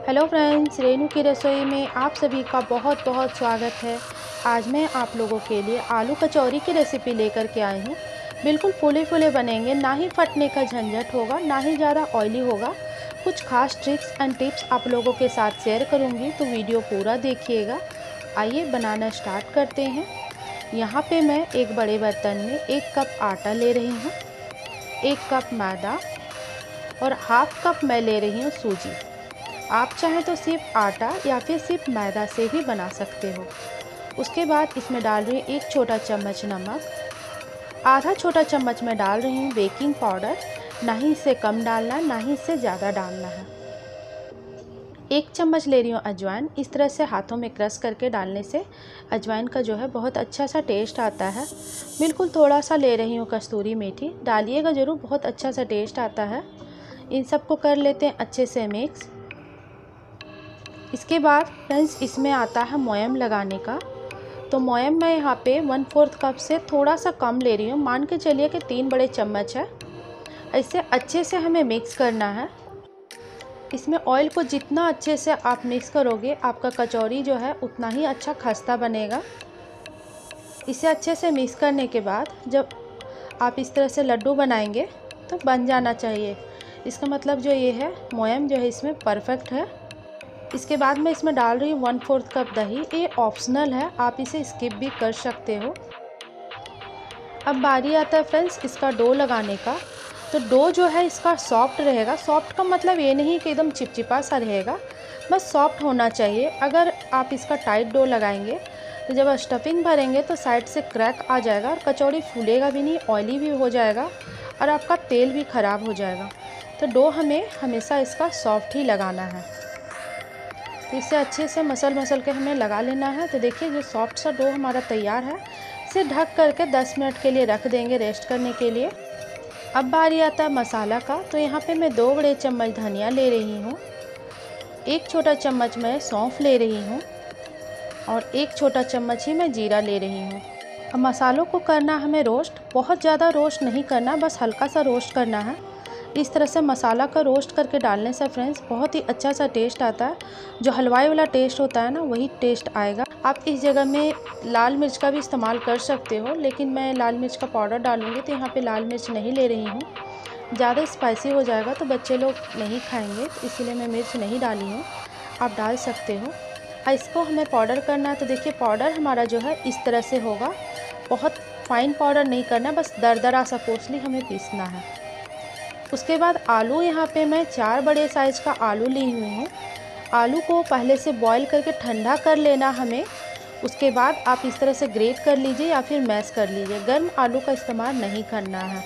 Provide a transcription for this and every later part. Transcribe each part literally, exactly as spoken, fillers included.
Hello friends, Renu की रसोई में आप सभी का बहुत बहुत स्वागत है। आज मैं आप लोगों के लिए आलू कचौरी की रेसिपी लेकर के आई हूँ। बिल्कुल फूले फूले बनेंगे, ना ही फटने का झंझट होगा, ना ही ज़्यादा ऑयली होगा। कुछ खास ट्रिक्स एंड टिप्स आप लोगों के साथ शेयर करूँगी, तो वीडियो पूरा देखिएगा। आइए बनाना स्टार्ट करते हैं। यहाँ पे मैं एक बड़े बर्तन में एक कप आटा ले रही हूँ, एक कप मैदा और हाफ कप मैं ले रही हूँ सूजी। आप चाहें तो सिर्फ आटा या फिर सिर्फ मैदा से भी बना सकते हो। उसके बाद इसमें डाल रही हूँ एक छोटा चम्मच नमक, आधा छोटा चम्मच मैं डाल रही हूँ बेकिंग पाउडर। ना ही इससे कम डालना है, ना ही इससे ज़्यादा डालना है। एक चम्मच ले रही हूँ अजवाइन। इस तरह से हाथों में क्रश करके डालने से अजवाइन का जो है बहुत अच्छा सा टेस्ट आता है। बिल्कुल थोड़ा सा ले रही हूँ कस्तूरी मेथी, डालिएगा ज़रूर, बहुत अच्छा सा टेस्ट आता है। इन सबको कर लेते हैं अच्छे से मिक्स। इसके बाद फ्रेंड्स इसमें आता है मोयम लगाने का। तो मोयम मैं यहाँ पे वन फोर्थ कप से थोड़ा सा कम ले रही हूँ, मान के चलिए कि तीन बड़े चम्मच है। ऐसे अच्छे से हमें मिक्स करना है। इसमें ऑयल को जितना अच्छे से आप मिक्स करोगे, आपका कचौरी जो है उतना ही अच्छा खस्ता बनेगा। इसे अच्छे से मिक्स करने के बाद जब आप इस तरह से लड्डू बनाएंगे तो बन जाना चाहिए। इसका मतलब जो ये है मोयम जो है इसमें परफेक्ट है। इसके बाद मैं इसमें डाल रही हूँ वन फोर्थ कप दही। ये ऑप्शनल है, आप इसे स्किप भी कर सकते हो। अब बारी आता है फ्रेंड्स इसका डो लगाने का। तो डो जो है इसका सॉफ्ट रहेगा। सॉफ्ट का मतलब ये नहीं कि एकदम चिपचिपा सा रहेगा, बस सॉफ्ट होना चाहिए। अगर आप इसका टाइट डो लगाएंगे तो जब स्टफिंग भरेंगे तो साइड से क्रैक आ जाएगा और कचौड़ी फूलेगा भी नहीं, ऑयली भी हो जाएगा और आपका तेल भी ख़राब हो जाएगा। तो डो हमें हमेशा इसका सॉफ्ट ही लगाना है। तो इसे अच्छे से मसल मसल के हमें लगा लेना है। तो देखिए जो सॉफ्ट सा डो हमारा तैयार है, इसे ढक करके दस मिनट के लिए रख देंगे रेस्ट करने के लिए। अब बारी आता है मसाला का। तो यहाँ पे मैं दो बड़े चम्मच धनिया ले रही हूँ, एक छोटा चम्मच मैं सौंफ ले रही हूँ और एक छोटा चम्मच ही मैं जीरा ले रही हूँ। अब मसालों को करना हमें रोस्ट, बहुत ज़्यादा रोस्ट नहीं करना, बस हल्का सा रोस्ट करना है। इस तरह से मसाला का रोस्ट करके डालने से फ्रेंड्स बहुत ही अच्छा सा टेस्ट आता है। जो हलवाई वाला टेस्ट होता है ना, वही टेस्ट आएगा। आप इस जगह में लाल मिर्च का भी इस्तेमाल कर सकते हो, लेकिन मैं लाल मिर्च का पाउडर डालूंगी तो यहाँ पे लाल मिर्च नहीं ले रही हूँ। ज़्यादा स्पाइसी हो जाएगा तो बच्चे लोग नहीं खाएंगे, तो इसीलिए मैं मिर्च नहीं डाली हूँ। आप डाल सकते हो। और इसको हमें पाउडर करना है। तो देखिए पाउडर हमारा जो है इस तरह से होगा। बहुत फाइन पाउडर नहीं करना, बस दरदरा सा कोसली हमें पीसना है। उसके बाद आलू, यहाँ पे मैं चार बड़े साइज़ का आलू ली हुई हूँ। आलू को पहले से बॉईल करके ठंडा कर लेना हमें। उसके बाद आप इस तरह से ग्रेट कर लीजिए या फिर मैश कर लीजिए। गर्म आलू का इस्तेमाल नहीं करना है।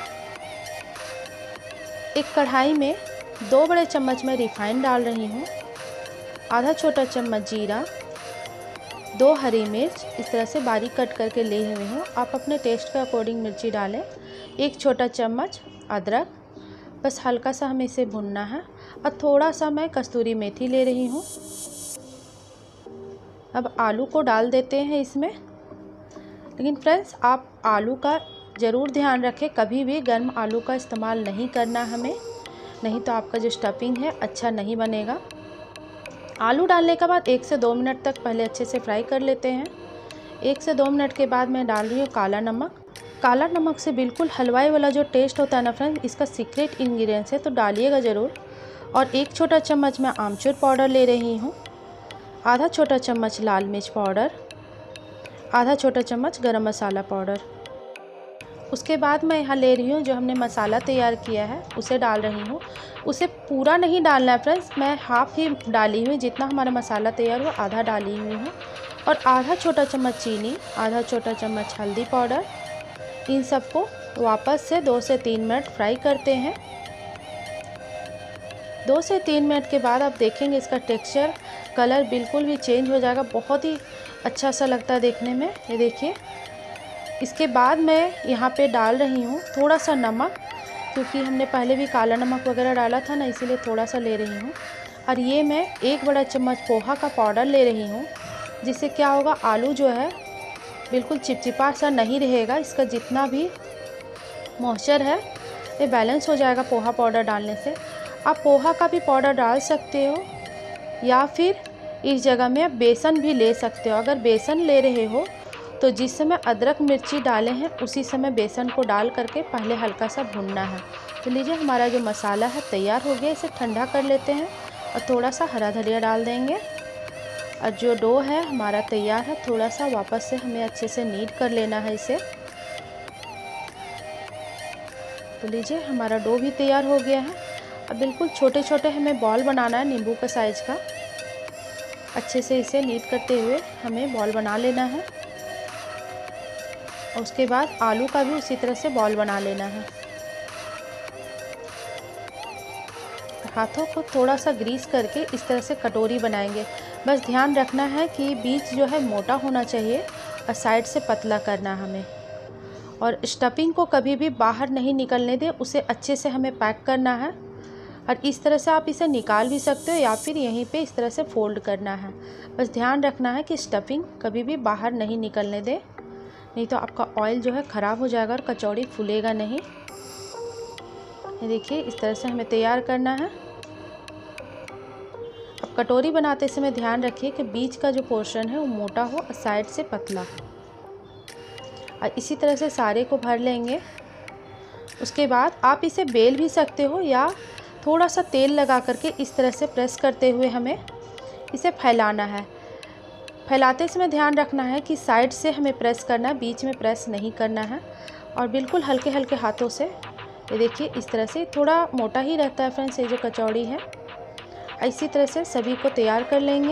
एक कढ़ाई में दो बड़े चम्मच में रिफाइंड डाल रही हूँ, आधा छोटा चम्मच जीरा, दो हरी मिर्च इस तरह से बारीक कट करके ले हुई हूँ। आप अपने टेस्ट के अकॉर्डिंग मिर्ची डालें। एक छोटा चम्मच अदरक, बस हल्का सा हमें इसे भुनना है। और थोड़ा सा मैं कस्तूरी मेथी ले रही हूँ। अब आलू को डाल देते हैं इसमें। लेकिन फ्रेंड्स आप आलू का ज़रूर ध्यान रखें, कभी भी गर्म आलू का इस्तेमाल नहीं करना हमें, नहीं तो आपका जो स्टफिंग है अच्छा नहीं बनेगा। आलू डालने के बाद एक से दो मिनट तक पहले अच्छे से फ्राई कर लेते हैं। एक से दो मिनट के बाद मैं डाल रही हूँ काला नमक। काला नमक से बिल्कुल हलवाई वाला जो टेस्ट होता है ना फ्रेंड्स, इसका सीक्रेट इंग्रेडिएंट्स है, तो डालिएगा ज़रूर। और एक छोटा चम्मच मैं आमचूर पाउडर ले रही हूँ, आधा छोटा चम्मच लाल मिर्च पाउडर, आधा छोटा चम्मच गरम मसाला पाउडर। उसके बाद मैं यहाँ ले रही हूँ जो हमने मसाला तैयार किया है, उसे डाल रही हूँ। उसे पूरा नहीं डालना है फ्रेंड्स, मैं हाफ़ ही डाली हुई, जितना हमारा मसाला तैयार हुआ आधा डाली हुई हूँ। और आधा छोटा चम्मच चीनी, आधा छोटा चम्मच हल्दी पाउडर। इन सबको वापस से दो से तीन मिनट फ्राई करते हैं। दो से तीन मिनट के बाद आप देखेंगे इसका टेक्सचर, कलर बिल्कुल भी चेंज हो जाएगा। बहुत ही अच्छा सा लगता है देखने में, ये देखिए। इसके बाद मैं यहाँ पे डाल रही हूँ थोड़ा सा नमक, क्योंकि हमने पहले भी काला नमक वगैरह डाला था ना, इसीलिए थोड़ा सा ले रही हूँ। और ये मैं एक बड़ा चम्मच पोहा का पाउडर ले रही हूँ, जिससे क्या होगा, आलू जो है बिल्कुल चिपचिपा सा नहीं रहेगा। इसका जितना भी मॉइस्चर है ये बैलेंस हो जाएगा पोहा पाउडर डालने से। आप पोहा का भी पाउडर डाल सकते हो, या फिर इस जगह में आप बेसन भी ले सकते हो। अगर बेसन ले रहे हो तो जिस समय अदरक मिर्ची डाले हैं उसी समय बेसन को डाल करके पहले हल्का सा भुनना है। तो लीजिए हमारा जो मसाला है तैयार हो गया। इसे ठंडा कर लेते हैं और थोड़ा सा हरा धनिया डाल देंगे। और जो डो है हमारा तैयार है, थोड़ा सा वापस से हमें अच्छे से नीड कर लेना है इसे। तो लीजिए हमारा डो भी तैयार हो गया है। अब बिल्कुल छोटे छोटे हमें बॉल बनाना है नींबू का साइज का। अच्छे से इसे नीड करते हुए हमें बॉल बना लेना है। और उसके बाद आलू का भी उसी तरह से बॉल बना लेना है। हाथों को थोड़ा सा ग्रीस करके इस तरह से कटोरी बनाएंगे। बस ध्यान रखना है कि बीच जो है मोटा होना चाहिए और साइड से पतला करना हमें। और स्टफिंग को कभी भी बाहर नहीं निकलने दें, उसे अच्छे से हमें पैक करना है। और इस तरह से आप इसे निकाल भी सकते हो या फिर यहीं पे इस तरह से फोल्ड करना है। बस ध्यान रखना है कि स्टफिंग कभी भी बाहर नहीं निकलने दें, नहीं तो आपका ऑयल जो है ख़राब हो जाएगा और कचौड़ी फूलेगा नहीं। ये देखिए इस तरह से हमें तैयार करना है। अब कटोरी बनाते समय ध्यान रखिए कि बीच का जो पोर्शन है वो मोटा हो और साइड से पतला। और इसी तरह से सारे को भर लेंगे। उसके बाद आप इसे बेल भी सकते हो या थोड़ा सा तेल लगा करके इस तरह से प्रेस करते हुए हमें इसे फैलाना है। फैलाते समय ध्यान रखना है कि साइड से हमें प्रेस करना है, बीच में प्रेस नहीं करना है। और बिल्कुल हल्के हल्के हाथों से, ये देखिए इस तरह से, थोड़ा मोटा ही रहता है फ्रेंड्स ये जो कचौड़ी है। इसी तरह से सभी को तैयार कर लेंगे।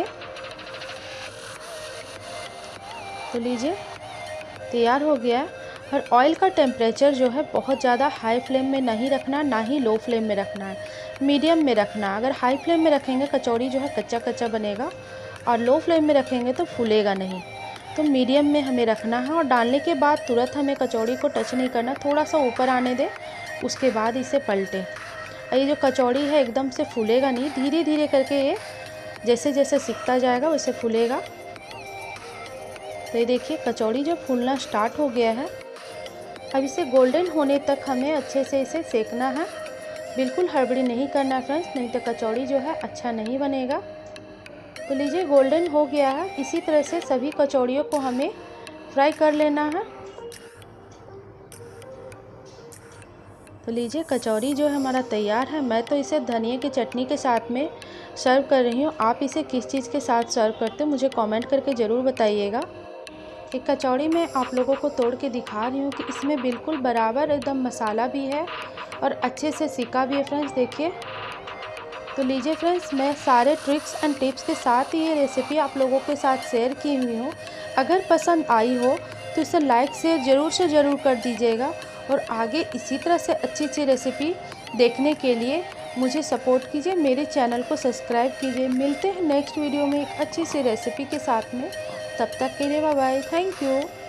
तो लीजिए तैयार हो गया है। और ऑयल का टेम्परेचर जो है बहुत ज़्यादा हाई फ्लेम में नहीं रखना, ना ही लो फ्लेम में रखना है, मीडियम में रखना। अगर हाई फ्लेम में रखेंगे कचौड़ी जो है कच्चा कच्चा बनेगा और लो फ्लेम में रखेंगे तो फूलेगा नहीं। तो मीडियम में हमें रखना है। और डालने के बाद तुरंत हमें कचौड़ी को टच नहीं करना, थोड़ा सा ऊपर आने दें, उसके बाद इसे पलटें। ये जो कचौड़ी है एकदम से फूलेगा नहीं, धीरे धीरे करके ये जैसे जैसे सिकता जाएगा वैसे फूलेगा। तो ये देखिए कचौड़ी जो फूलना स्टार्ट हो गया है। अब इसे गोल्डन होने तक हमें अच्छे से इसे सेकना है। बिल्कुल हड़बड़ी नहीं करना फ्रेंड्स, नहीं तो कचौड़ी जो है अच्छा नहीं बनेगा। तो लीजिए गोल्डन हो गया है। इसी तरह से सभी कचौड़ियों को हमें फ्राई कर लेना है। तो लीजिए कचौड़ी जो है हमारा तैयार है। मैं तो इसे धनिया की चटनी के साथ में सर्व कर रही हूँ। आप इसे किस चीज़ के साथ सर्व करते हो मुझे कमेंट करके ज़रूर बताइएगा। एक कचौड़ी में आप लोगों को तोड़ के दिखा रही हूँ कि इसमें बिल्कुल बराबर एकदम मसाला भी है और अच्छे से सिका भी है फ्रेंड्स, देखिए। तो लीजिए फ्रेंड्स, मैं सारे ट्रिक्स एंड टिप्स के साथ ये रेसिपी आप लोगों के साथ शेयर की हुई हूँ। अगर पसंद आई हो तो इसे लाइक शेयर ज़रूर से ज़रूर कर दीजिएगा। और आगे इसी तरह से अच्छी अच्छी रेसिपी देखने के लिए मुझे सपोर्ट कीजिए, मेरे चैनल को सब्सक्राइब कीजिए। मिलते हैं नेक्स्ट वीडियो में एक अच्छी सी रेसिपी के साथ में। तब तक के लिए बाय बाय, थैंक यू।